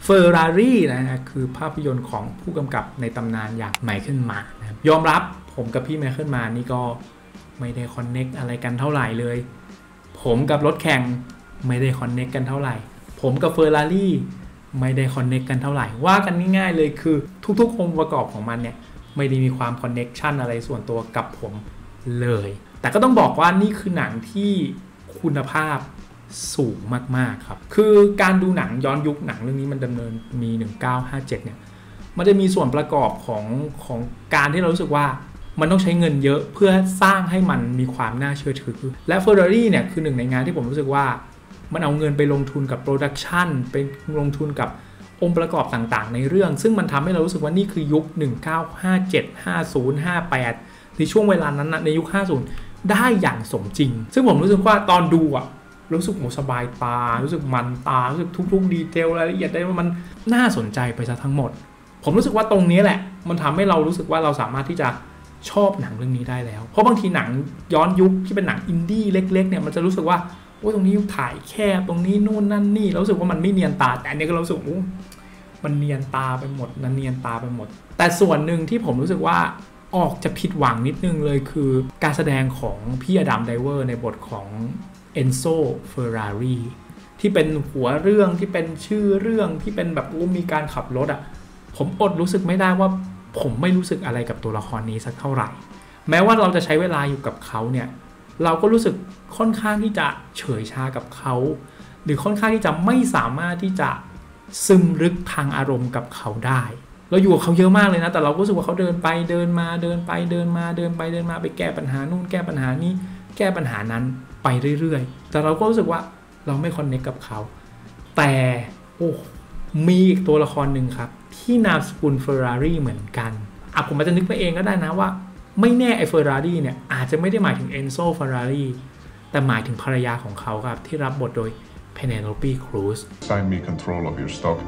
Ferrari นะฮะคือภาพยนตร์ของผู้กำกับในตำนานอย่างไมเคิลมาร์นะครับยอมรับผมกับพี่ไมเคิลมาร์นี่ก็ไม่ได้คอนเน็กอะไรกันเท่าไหร่เลยผมกับรถแข่งไม่ได้คอนเน็กกันเท่าไหร่ผมกับ Ferrari ไม่ได้คอนเน็กกันเท่าไหร่ว่ากันง่ายๆเลยคือทุกๆองค์ประกอบของมันเนี่ยไม่ได้มีความคอนเน็กชันอะไรส่วนตัวกับผมเลยแต่ก็ต้องบอกว่านี่คือหนังที่คุณภาพสูงมากๆครับคือการดูหนังย้อนยุคหนังเรื่องนี้มันดำเนินมี1957เนี่ยมันจะมีส่วนประกอบของการที่เรารู้สึกว่ามันต้องใช้เงินเยอะเพื่อสร้างให้มันมีความน่าเชื่อถือและ Ferrari เนี่ยคือหนึ่งในงานที่ผมรู้สึกว่ามันเอาเงินไปลงทุนกับโปรดักชันไปลงทุนกับองค์ประกอบต่างๆในเรื่องซึ่งมันทำให้เรารู้สึกว่านี่คือยุค1957 50 58ในช่วงเวลานั้นในยุค50ได้อย่างสมจริงซึ่งผมรู้สึกว่าตอนดูรู้สึกสบายตารู้สึกมันตารู้สึกทุกดีเทลรายละเอียดได้ว่ามันน่าสนใจไปซะทั้งหมดผมรู้สึกว่าตรงนี้แหละมันทำให้เรารู้สึกว่าเราสามารถที่จะชอบหนังเรื่องนี้ได้แล้วเพราะบางทีหนังย้อนยุคที่เป็นหนังอินดี้เล็กๆเนี่ยมันจะรู้สึกว่าโอ้ตรงนี้ถ่ายแคบตรงนี้นู่นนั่นนี่เรารู้สึกว่ามันไม่เนียนตาแต่อันนี้ก็รู้สึกมันเนียนตาไปหมดนั่นเนียนตาไปหมดแต่ส่วนหนึ่งที่ผมรู้สึกว่าออกจะผิดหวังนิดนึงเลยคือการแสดงของพี่อดัมไดเวอร์ในบทของเอนโซ เฟอร์รารีที่เป็นหัวเรื่องที่เป็นชื่อเรื่องที่เป็นแบบมีการขับรถผมอดรู้สึกไม่ได้ว่าผมไม่รู้สึกอะไรกับตัวละครนี้สักเท่าไหร่แม้ว่าเราจะใช้เวลาอยู่กับเขาเนี่ยเราก็รู้สึกค่อนข้างที่จะเฉยชากับเขาหรือค่อนข้างที่จะไม่สามารถที่จะซึมลึกทางอารมณ์กับเขาได้เราอยู่กับเขาเยอะมากเลยนะแต่เราก็รู้สึกว่าเขาเดินไปเดินมาเดินไปเดินมาเดินไปเดินมาไปแก้ปัญหานู่นแก้ปัญหานี้แก้ปัญหานั้นไปเรื่อยๆแต่เราก็รู้สึกว่าเราไม่คอนเนคกับเขาแต่มีอีกตัวละครหนึ่งครับที่นามสกุลเฟอร์รารี่เหมือนกันผมอาจจะนึกไปเองก็ได้นะว่าไม่แน่ไอ้เฟอร์รารี่เนี่ยอาจจะไม่ได้หมายถึงเอนโซ เฟอร์รารี่แต่หมายถึงภรรยาของเขาครับที่รับบทโดยเพเนโลปีครูซ Assign me control of your stock.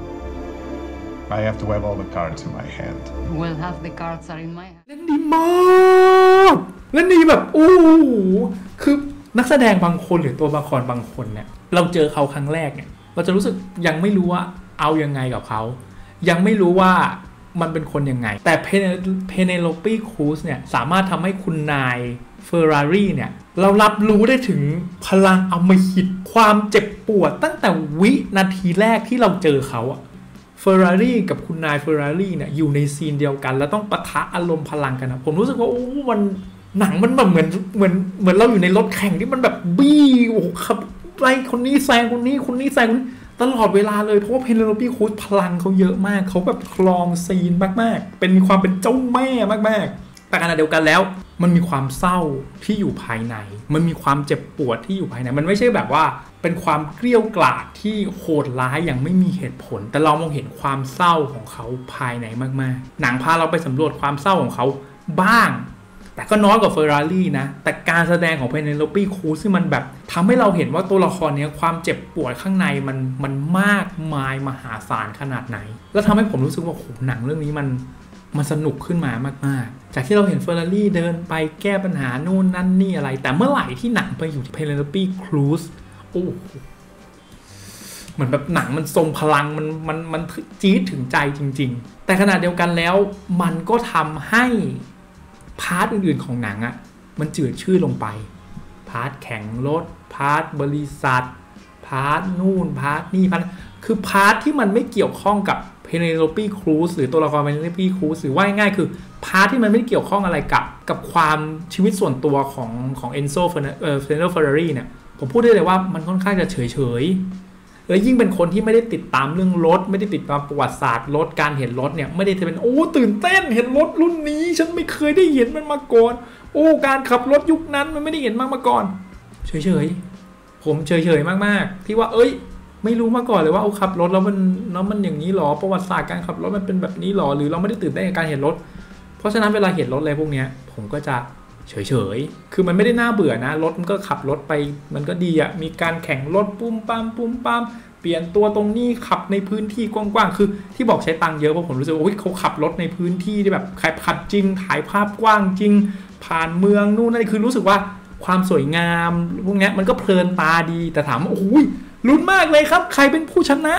I have to have all the cards in my hand. Well, half the cards are in my hand. เล่นดีมากเล่นดีแบบคือนักแสดงบางคนหรือตัวละครบางคนเนี่ยเราเจอเขาครั้งแรกเนี่ยเราจะรู้สึกยังไม่รู้ว่าเอายังไงกับเขายังไม่รู้ว่ามันเป็นคนยังไงแต่เพเนโลปีครูซเนี่ยสามารถทำให้คุณนายเฟอร์รารี่เนี่ยเรารับรู้ได้ถึงพลังอำมหิตความเจ็บปวดตั้งแต่วินาทีแรกที่เราเจอเขาเฟอร์รารี่กับคุณนายเฟอร์รารี่เนี่ยอยู่ในซีนเดียวกันแล้วต้องปะทะอารมณ์พลังกันนะผมรู้สึกว่ามันหนังมันแบบเหมือนเราอยู่ในรถแข่งที่มันแบบบี้ขับไล่คนนี้แซงคนนี้คนนี้แซงคนนี้ตลอดเวลาเลยเพราะว่าเพเนโลปีครูซพลังเขาเยอะมากเขาแบบคลองซีนมากๆเป็นความเป็นเจ้าแม่มากๆแต่ขณะเดียวกันแล้วมันมีความเศร้าที่อยู่ภายในมันมีความเจ็บปวดที่อยู่ภายในมันไม่ใช่แบบว่าเป็นความเกลี้ยวกล่อมที่โหดร้ายอย่างไม่มีเหตุผลแต่เรามองเห็นความเศร้าของเขาภายในมากๆหนังพาเราไปสำรวจความเศร้าของเขาบ้างแต่ก็น้อยกว่าเฟอร์รารี่นะแต่การแสดงของเพเนโลปีครูซที่มันแบบทำให้เราเห็นว่าตัวละครนี้ความเจ็บปวดข้างในมันมากมายมหาศาลขนาดไหนแล้วทำให้ผมรู้สึกว่าหนังเรื่องนี้มันสนุกขึ้นมามากๆจากที่เราเห็นเฟอร์รารี่เดินไปแก้ปัญหานู่นนั่นนี่อะไรแต่เมื่อไหร่ที่หนังไปอยู่ที่เพเนโลปีครูซเหมือนแบบหนังมันทรงพลังมันจี๊ดถึงใจจริงๆแต่ขณะเดียวกันแล้วมันก็ทำให้พาร์ทอื่นๆของหนังมันจืดชืดลงไปพาร์ทแข่งรถพาร์ทบริษัทพาร์ทนู่นพาร์ทนี่คือพาร์ทที่มันไม่เกี่ยวข้องกับเพเนโลปีครูซหรือตัวละครเพเนโลปีครูซหรือว่าง่ายๆคือพาร์ทที่มันไม่เกี่ยวข้องอะไรกับความชีวิตส่วนตัวของเอนโซเฟอร์รารี่เนี่ยผมพูดได้เลยว่ามันค่อนข้างจะเฉยๆแล้วยิ่งเป็นคนที่ไม่ได้ติดตามเรื่องรถไม่ได้ติดตามประวัติศาสตร์รถการเห็นรถเนี่ยไม่ได้จะเป็นตื่นเต้นเห็นรถรุ่นนี้ฉันไม่เคยได้เห็นมันมาก่อนการขับรถยุคนั้นมันไม่ได้เห็นมาก่อนเฉยๆผมเฉยๆมากๆที่ว่าไม่รู้มาก่อนเลยว่าขับรถแล้วมันอย่างนี้หรอประวัติศาสตร์การขับรถมันเป็นแบบนี้หรอหรือเราไม่ได้ตื่นเต้นกับการเห็นรถเพราะฉะนั้นเวลาเห็นรถอะไรพวกนี้ผมก็จะเฉยๆคือมันไม่ได้น่าเบื่อนะรถมันก็ขับรถไปมันก็ดีมีการแข่งรถปุ้มปั๊มเปลี่ยนตัวตรงนี้ขับในพื้นที่กว้างๆคือที่บอกใช้ตังค์เยอะเพราะผมรู้สึกว่าเขาขับรถในพื้นที่ที่แบบขับจริงถ่ายภาพกว้างจริงผ่านเมืองนู่นนั่นคือรู้สึกว่าความสวยงามพวกนี้มันก็เพลินตาดีแต่ถามว่าลุ้นมากเลยครับใครเป็นผู้ชนะ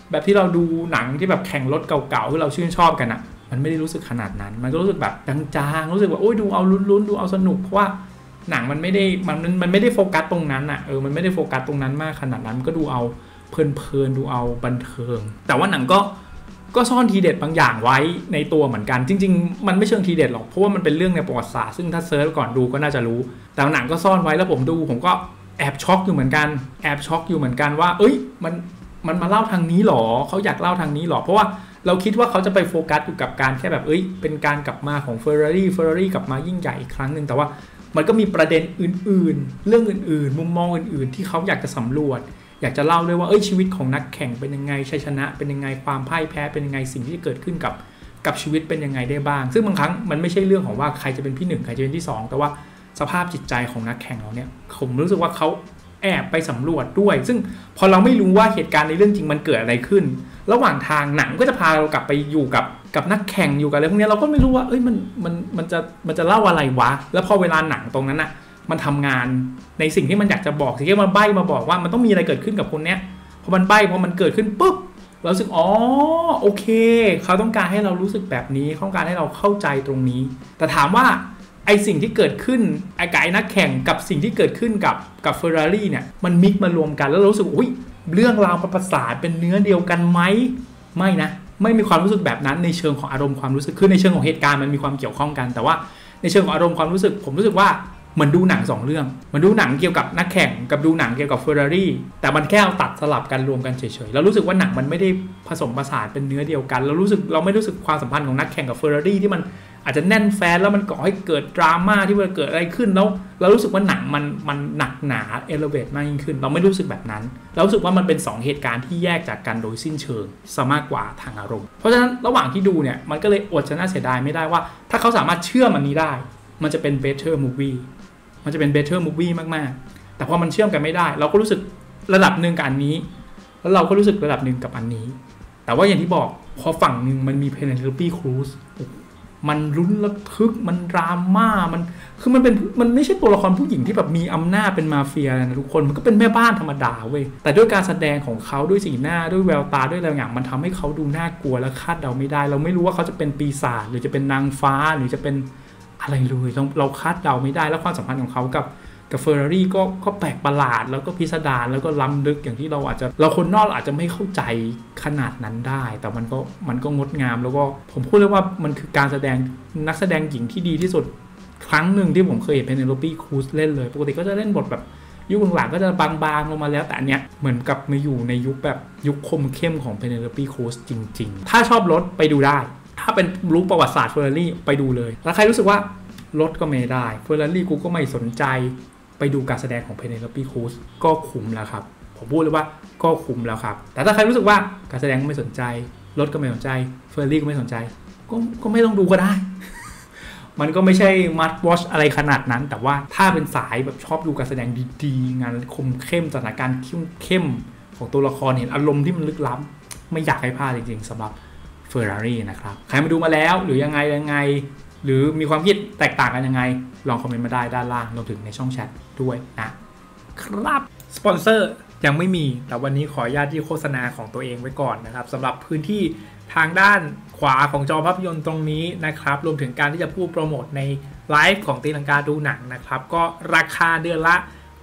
แบบที่เราดูหนังที่แบบแข่งรถเก่าๆที่เราชื่นชอบกันอ่ะมันไม่ได้รู้สึกขนาดนั้นมันก็รู้สึกแบบจางๆรู้สึกว่าโอ้ยดูเอาลุ้นๆดูเอาสนุกเพราะว่าหนังมันไม่ได้โฟกัสตรงนั้นอ่ะมันไม่ได้โฟกัสตรงนั้นมากขนาดนั้นก็ดูเอาเพลินๆดูเอาบันเทิงแต่ว่าหนังก็ซ่อนทีเด็ดบางอย่างไว้ในตัวเหมือนกันจริงๆมันไม่เชิงทีเด็ดหรอกเพราะว่ามันเป็นเรื่องในประวัติศาสตร์ซึ่งถ้าเซิร์ชก่อนดูก็น่าจะรู้แต่หนังก็ซ่อนไว้แล้วผมก็แอบช็อกอยู่เหมือนกันว่าเอ้ยมันมาเล่าทางนี้หรอเขาอยากเล่าทางนี้หรอเพราะว่าเราคิดว่าเขาจะไปโฟกัสอยู่กับการแค่แบบเป็นการกลับมาของ Ferrari กลับมายิ่งใหญ่อีกครั้งนึงแต่ว่ามันก็มีประเด็นอื่นๆเรื่องอื่นๆมุมมองอื่นๆที่เขาอยากจะสำรวจอยากจะเล่าด้วยว่าชีวิตของนักแข่งเป็นยังไงชัยชนะเป็นยังไงความพ่ายแพ้เป็นยังไงสิ่งที่เกิดขึ้นกับชีวิตเป็นยังไงได้บ้างซึ่งบางครั้งมันไม่ใช่เรื่องของว่าใครจะเป็นที่1ใครจะเป็นที่2แต่ว่าสภาพจิตใจของนักแข่งเราเนี่ยผมรู้สึกว่าเขาแอบไปสำรวจด้วยซึ่งพอเราไม่รู้ว่าเหตุการณ์ในเรื่องจริงมันเกิดอะไรขึ้นระหว่างทางหนังก็จะพาเรากลับไปอยู่กับนักแข่งอยู่กับอะไรพวกนี้เราก็ไม่รู้ว่ามันจะเล่าอะไรวะแล้วพอเวลาหนังตรงนั้นอะมันทำงานในสิ่งที่มันอยากจะบอกสิ่งที่มันใบ้มาบอกว่ามันต้องมีอะไรเกิดขึ้นกับคนเนี้ยพอมันใบ้พอมันเกิดขึ้นปุ๊บเรารู้สึกโอเคเขาต้องการให้เรารู้สึกแบบนี้ต้องการให้เราเข้าใจตรงนี้แต่ถามว่าไอสิ่งที่เกิดขึ้นไอ้นักแข่งกับสิ่งที่เกิดขึ้นกับเฟอร์รารี่เนี่ยมันมิกมารวมกันแล้วเรารู้สึกเรื่องราวประสานเป็นเนื้อเดียวกันไหมไม่นะไม่มีความรู้สึกแบบนั้นในเชิงของอารมณ์ความรู้สึกคือในเชิงของเหตุการณ์มันมีความเกี่ยวข้องกันแต่ว่าในเชิงของอารมณ์ความรู้สึกผมรู้สึกว่าเหมือนดูหนัง2เรื่องเหมือนดูหนังเกี่ยวกับนักแข่งกับดูหนังเกี่ยวกับเฟอร์รารี่แต่มันแค่เอาตัดสลับกันรวมกันเฉยๆแล้วรู้สึกว่าหนังมันไม่ได้ผสมผสานเป็นเนื้อเดียวกันเราไม่รู้สึกความสัมพันธ์ของนักแข่งกับเฟอร์รารี่ที่มันอาจจะแน่นแฟนแล้วมันก่อให้เกิดดราม่าที่มันเกิดอะไรขึ้นแล้วเรารู้สึกว่าหนังมันหนักหนาเอเลเวตมากยิ่งขึ้นเราไม่รู้สึกแบบนั้นเรารู้สึกว่ามันเป็น2เหตุการณ์ที่แยกจากกันโดยสิ้นเชิงซะมากกว่าทางอารมณ์เพราะฉะนั้นระหว่างที่ดูเนี่ยมันก็เลยอดจะน่าเสียดายไม่ได้ว่าถ้าเขาสามารถเชื่อมอันนี้ได้มันจะเป็น better movie มันจะเป็น better movie มากๆแต่พอมันเชื่อมกันไม่ได้เราก็รู้สึกระดับหนึ่งกับอันนี้แล้วเราก็รู้สึกระดับหนึ่งกับอันนี้แต่ว่าอย่างที่บอกพอฝั่งหนึ่งมันมี Penelope Cruzมันลุ้นระทึกมันดราม่ามันไม่ใช่ตัวละครผู้หญิงที่แบบมีอำนาจเป็นมาเฟียนะทุกคนมันก็เป็นแม่บ้านธรรมดาเว้ยแต่ด้วยการแสดงของเขาด้วยสีหน้าด้วยแววตาด้วยอะไรอย่างมันทำให้เขาดูน่ากลัวและคาดเดาไม่ได้เราไม่รู้ว่าเขาจะเป็นปีศาจหรือจะเป็นนางฟ้าหรือจะเป็นอะไรเลยเราคาดเดาไม่ได้แล้วความสัมพันธ์ของเขากับเฟอร์รารี่ก็แปลกประหลาดแล้วก็พิสดารแล้วก็ล้ำลึกอย่างที่เราคนนอกอาจจะไม่เข้าใจขนาดนั้นได้แต่มันก็งดงามแล้วก็ผมพูดเลยว่ามันคือการแสดงนักแสดงหญิงที่ดีที่สุดครั้งหนึ่งที่ผมเคยเห็นPenelope Cruzเล่นเลยปกติก็จะเล่นบทแบบยุคหลังๆก็จะบางๆลงมาแล้วแต่อันเนี้ยเหมือนกับมาอยู่ในยุคคมเข้มของPenelope Cruzจริงๆถ้าชอบรถไปดูได้ถ้าเป็นรู้ประวัติศาสตร์เฟอร์รารี่ไปดูเลยแล้วใครรู้สึกว่ารถก็ไม่ได้เฟอร์รารี่กูก็ไม่สนใจไปดูการแสดงของPenelope Cruzก็คุ้มแล้วครับผมพูดเลยว่าก็คุ้มแล้วครับแต่ถ้าใครรู้สึกว่าการแสดงก็ไม่สนใจรถก็ไม่สนใจเฟอร์รารี่ก็ไม่สนใจก็ไม่ต้องดูก็ได้ มันก็ไม่ใช่มัดวอชอะไรขนาดนั้นแต่ว่าถ้าเป็นสายแบบชอบดูการแสดงดีๆงานคมเข้มสถานการณ์เข้มของตัวละครเห็นอารมณ์ที่มันลึกล้ำไม่อยากให้พลาดจริงๆสำหรับเฟอร์รารี่นะครับใครมาดูมาแล้วหรือยังไงหรือมีความคิดแตกต่างกันยังไงลองคอมเมนต์มาได้ด้านล่างรวมถึงในช่องแชทด้วยนะครับสปอนเซอร์ยังไม่มีแต่วันนี้ขออนุญาตที่โฆษณาของตัวเองไว้ก่อนนะครับสำหรับพื้นที่ทางด้านขวาของจอภาพยนตร์ตรงนี้นะครับรวมถึงการที่จะพูดโปรโมทในไลฟ์ของตีลังกาดูหนังนะครับก็ราคาเดือนละ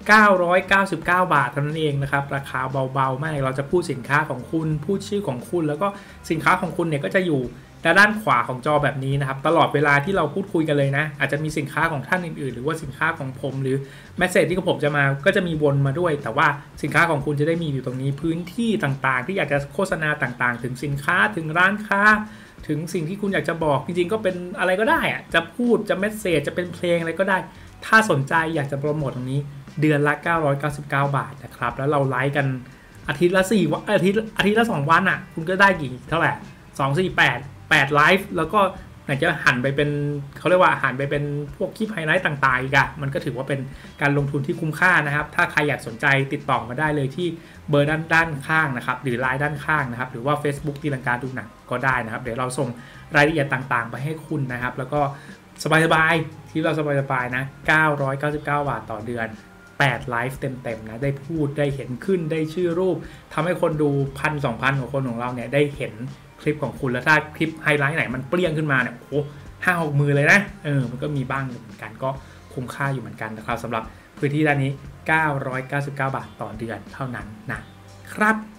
999 บาทเท่านั้นเองนะครับราคาเบาๆมากเราจะพูดสินค้าของคุณพูดชื่อของคุณแล้วก็สินค้าของคุณเนี่ยก็จะอยู่ด้านขวาของจอแบบนี้นะครับตลอดเวลาที่เราพูดคุยกันเลยนะอาจจะมีสินค้าของท่านอื่นๆหรือว่าสินค้าของผมหรือเมสเสจที่ผมจะมาก็จะมีวนมาด้วยแต่ว่าสินค้าของคุณจะได้มีอยู่ตรงนี้พื้นที่ต่างๆที่อยากจะโฆษณาต่างๆถึงสินค้าถึงร้านค้าถึงสิ่งที่คุณอยากจะบอกจริงๆก็เป็นอะไรก็ได้อะจะพูดจะเมสเสจจะเป็นเพลงอะไรก็ได้ถ้าสนใจอยากจะโปรโมทตรงนี้เดือนละ999 บาทนะครับแล้วเราไลฟ์กันอาทิตย์ละ4 วันอาทิตย์ละ2 วันอ่ะคุณก็ได้กี่เท่าไหร่2 4 8ไลฟ์แล้วก็ไหนจะหันไปเป็นเขาเรียกว่าหันไปเป็นพวกคลิปไฮไลท์ต่างๆอีกอะมันก็ถือว่าเป็นการลงทุนที่คุ้มค่านะครับถ้าใครอยากสนใจติดต่อมาได้เลยที่เบอร์ด้านข้างนะครับหรือไลน์ด้านข้างนะครับหรือว่า Facebook ตีลังกาดูหนังก็ได้นะครับเดี๋ยวเราส่งรายละเอียดต่างๆไปให้คุณนะครับแล้วก็สบายๆที่เราสบายๆนะ999 บาทต่อเดือน 8ไลฟ์เต็มๆนะได้พูดได้เห็นขึ้นได้ชื่อรูปทำให้คนดู 1,000-2,000 กว่าคนของเราเนี่ยได้เห็นคลิปของคุณแล้วถ้าคลิปไฮไลท์ไหนมันเปรี้ยงขึ้นมาเนี่ยโอ้5-6 มือเลยนะมันก็มีบ้างเหมือนกันก็คุ้มค่าอยู่เหมือนกันนะครับสำหรับพื้นที่ด้านนี้999 บาทต่อเดือนเท่านั้นนะครับ